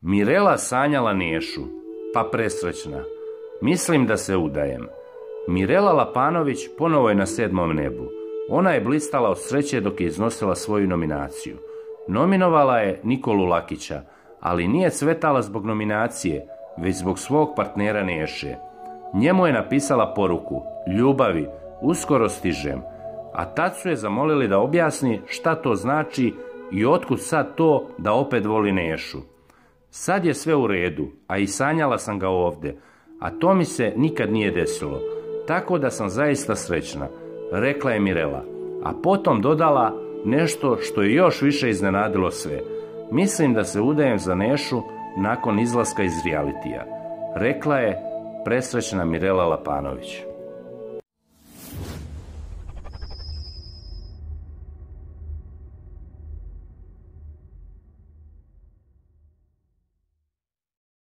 Mirela sanjala Nešu, pa presrećna. Mislim da se udajem. Mirela Lapanović ponovo je na 7. nebu. Ona je blistala od sreće dok je iznosila svoju nominaciju. Nominovala je Nikolu Lakića, ali nije cvetala zbog nominacije, već zbog svog partnera Neše. Njemu je napisala poruku: ljubavi, uskoro stižem. A tad su je zamolili da objasni šta to znači i otkud sad to da opet voli Nešu. Sad je sve u redu, a i sanjala sam ga ovdje, a to mi se nikad nije desilo, tako da sam zaista srećna, rekla je Mirela, a potom dodala nešto što je još više iznenadilo sve. Mislim da se udajem za Nešu nakon izlaska iz realitija, rekla je presrećna Mirela Lapanović.